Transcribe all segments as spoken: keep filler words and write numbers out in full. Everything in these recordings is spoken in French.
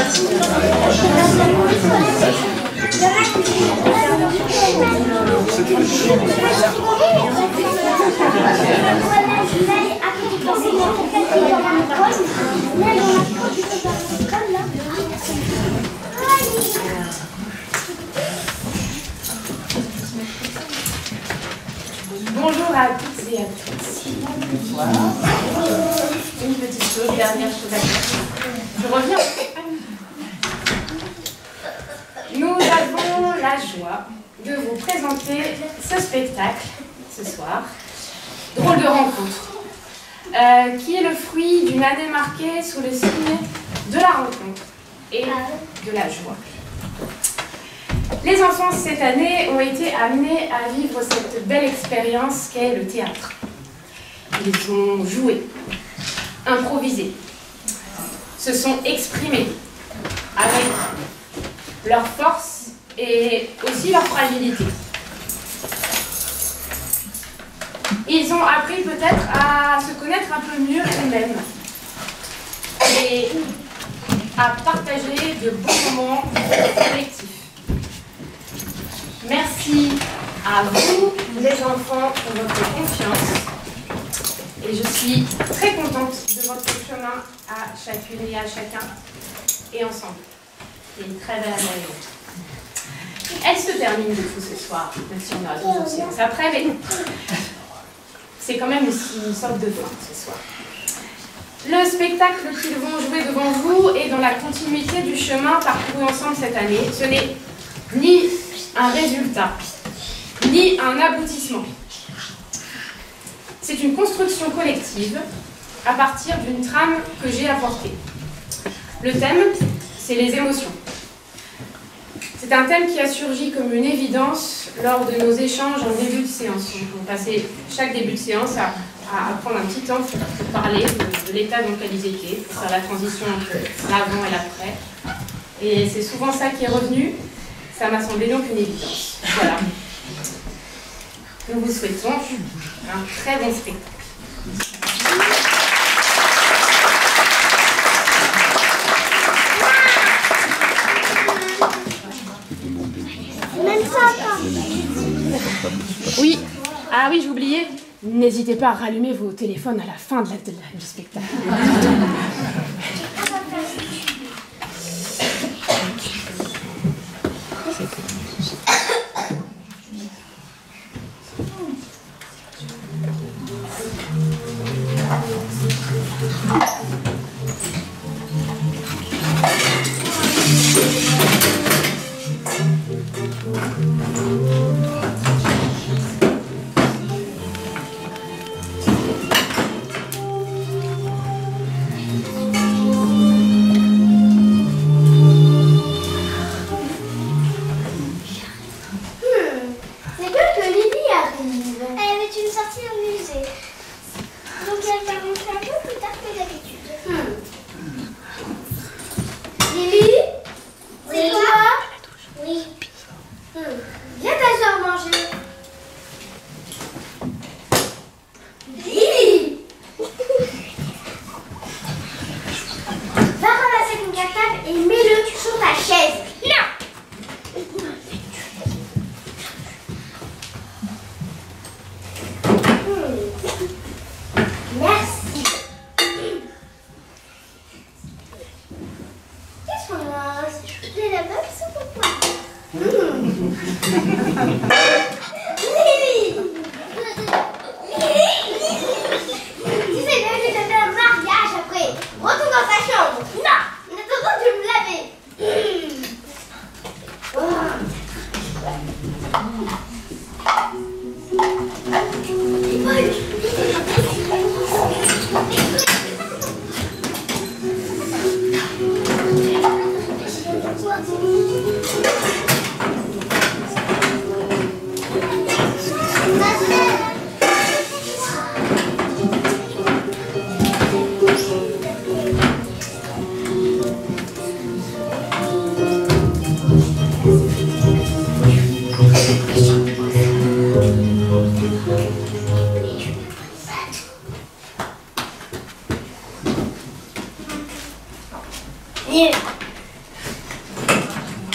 Bonjour à toutes et à tous. Bonsoir. Une petite chose, dernière chose à dire. Je reviens. Nous avons la joie de vous présenter ce spectacle ce soir, Drôle de rencontre, euh, qui est le fruit d'une année marquée sous le signe de la rencontre et de la joie. Les enfants cette année ont été amenés à vivre cette belle expérience qu'est le théâtre. Ils ont joué, improvisé, se sont exprimés avec leur force et aussi leur fragilité. Ils ont appris peut-être à se connaître un peu mieux eux-mêmes et à partager de bons moments collectifs. Merci à vous, les enfants, pour votre confiance. Et je suis très contente de votre chemin à chacune et à chacun, et ensemble. C'est une très belle année. Elle se termine du coup ce soir, même si on aura toujours séance après, mais c'est quand même aussi une sorte de fin ce soir. Le spectacle qu'ils vont jouer devant vous est dans la continuité du chemin parcouru ensemble cette année. Ce n'est ni un résultat, ni un aboutissement. C'est une construction collective à partir d'une trame que j'ai apportée. Le thème, c'est les émotions. C'est un thème qui a surgi comme une évidence lors de nos échanges en début de séance. On passait chaque début de séance à, à prendre un petit temps pour, pour parler de, de l'état dans lequel ils étaient, pour faire la transition entre l'avant et l'après. Et c'est souvent ça qui est revenu. Ça m'a semblé donc une évidence. Voilà. Nous vous souhaitons un très bon spectacle. Oui. Ah oui, j'ai oublié. N'hésitez pas à rallumer vos téléphones à la fin de la, de la, du spectacle.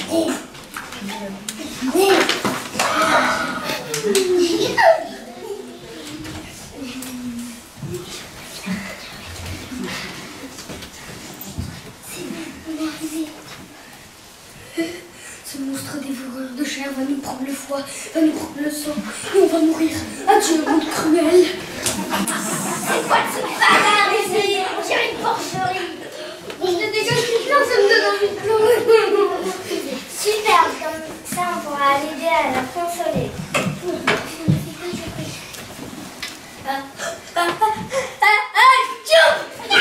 Ce monstre dévoreur de chair va nous prendre le foie, va nous prendre le sang, et on va mourir. Adieu, monde cruel. C'est quoi ce bazar ici? On dirait une porcherie. Je te dégage toute là, ça me donne envie de pleurer. Super, comme ça on pourra l'aider à la consoler. Ah, ah, ah, ah, ah, tchou!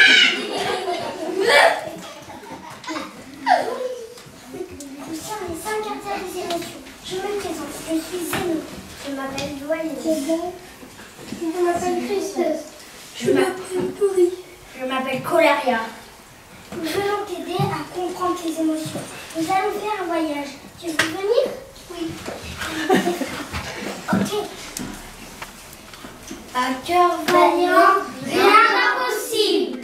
Sans caractère des émotions. Je me présente, je suis Zéno. Je m'appelle Loyenne. C'est bon. Je m'appelle Christophe. Je m'appelle Pourri. Je m'appelle Colaria. Nous venons t'aider à comprendre tes émotions. Nous allons faire un voyage. Tu veux venir? Oui. Ok. À cœur vaillant, rien d'impossible.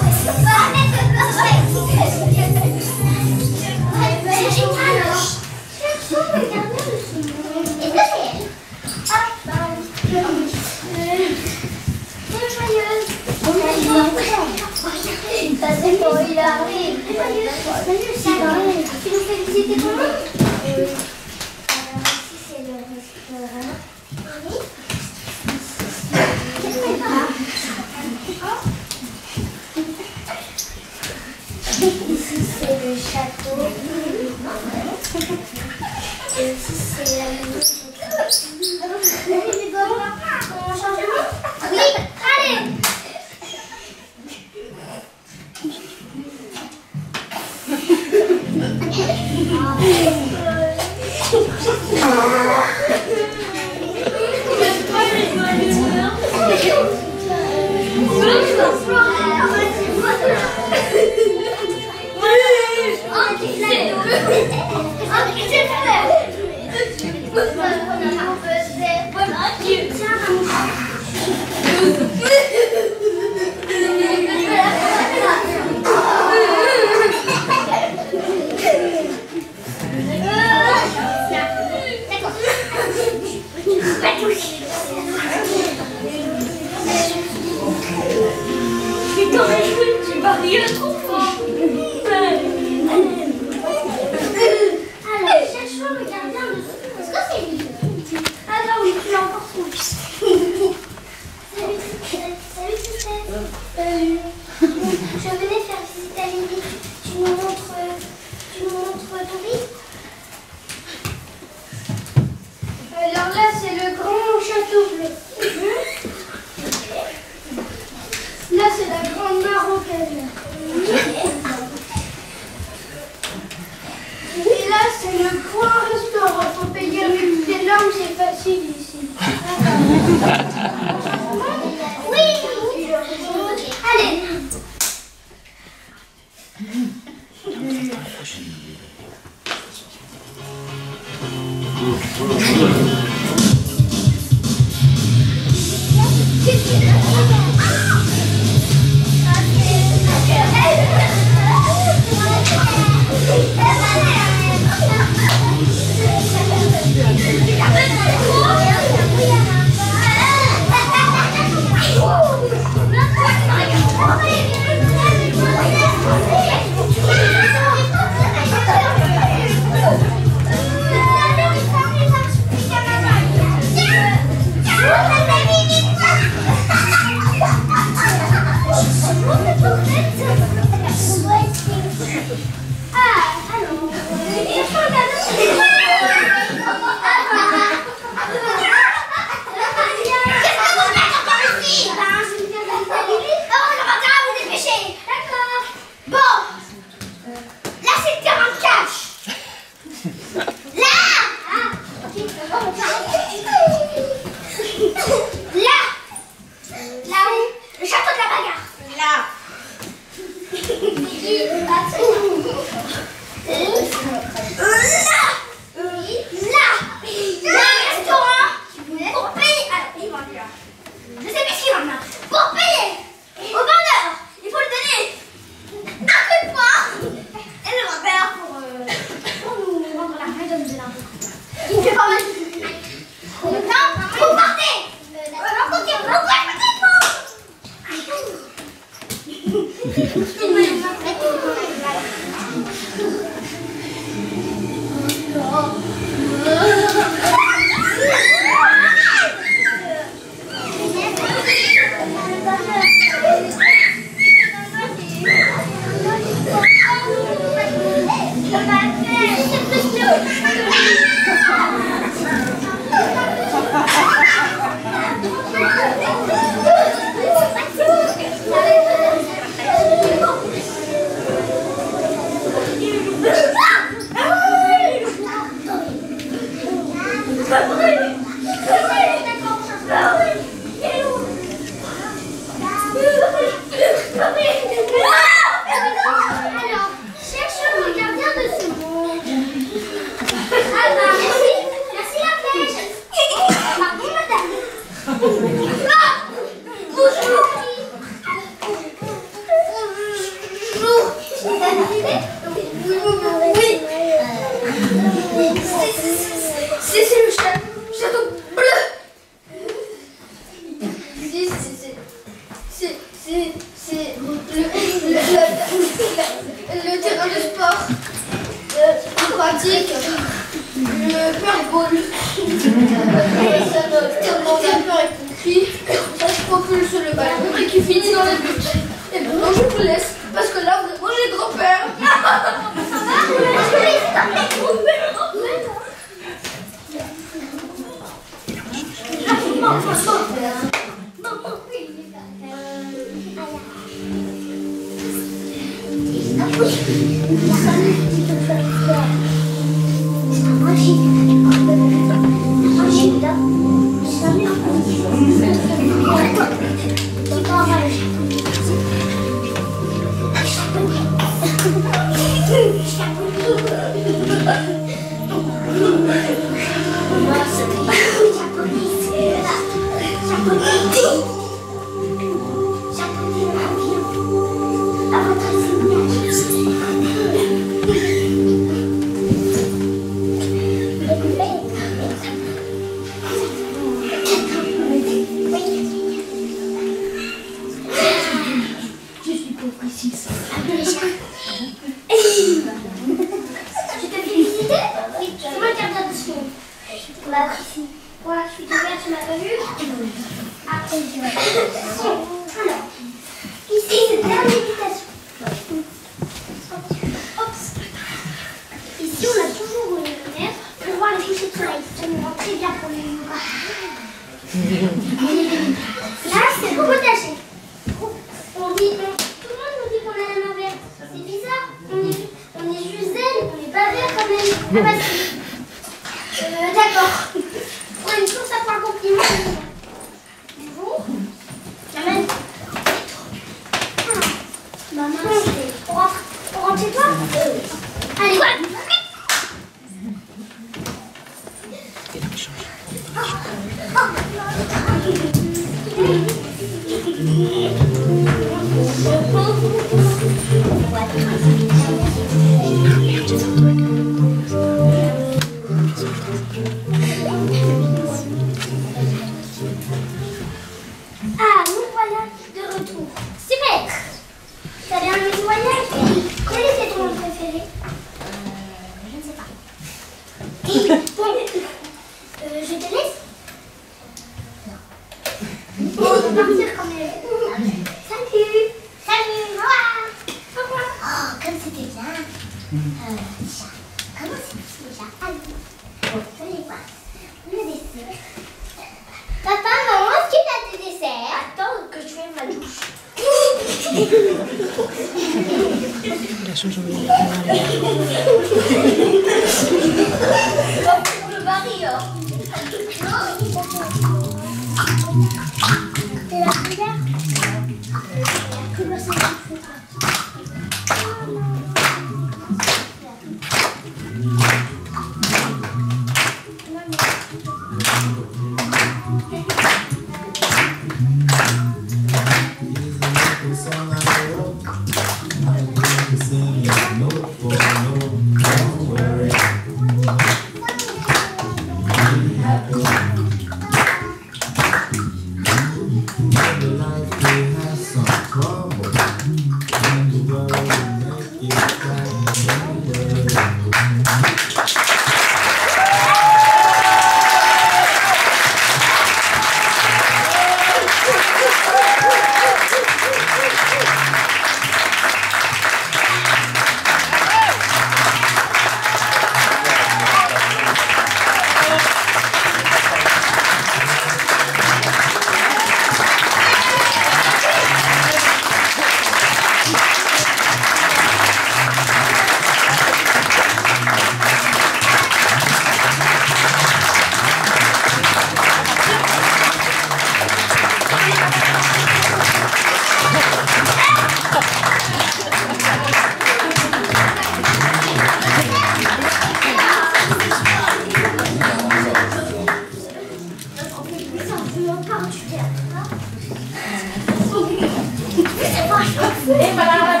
Et voilà,